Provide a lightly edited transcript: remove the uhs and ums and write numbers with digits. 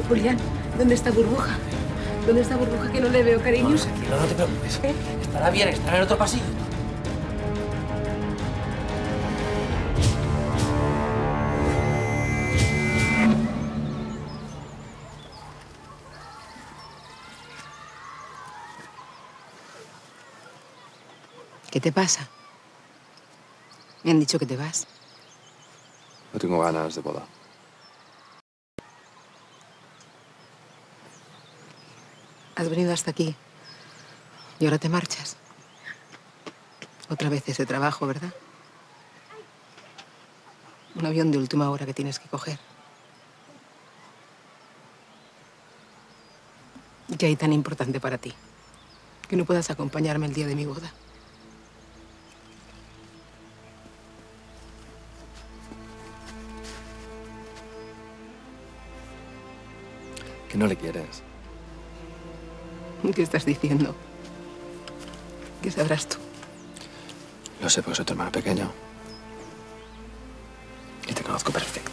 Julián, ¿dónde está Burbuja? ¿Dónde está Burbuja que no le veo, cariño? Tranquilo, no te preocupes. Estará bien, estará en el otro pasillo. ¿Qué te pasa? Me han dicho que te vas. No tengo ganas de boda. Has venido hasta aquí y ahora te marchas. Otra vez ese trabajo, ¿verdad? Un avión de última hora que tienes que coger. ¿Qué hay tan importante para ti? Que no puedas acompañarme el día de mi boda. ¿Que no le quieres? ¿Qué estás diciendo? ¿Qué sabrás tú? Lo sé porque soy tu hermano pequeño. Y te conozco perfecto.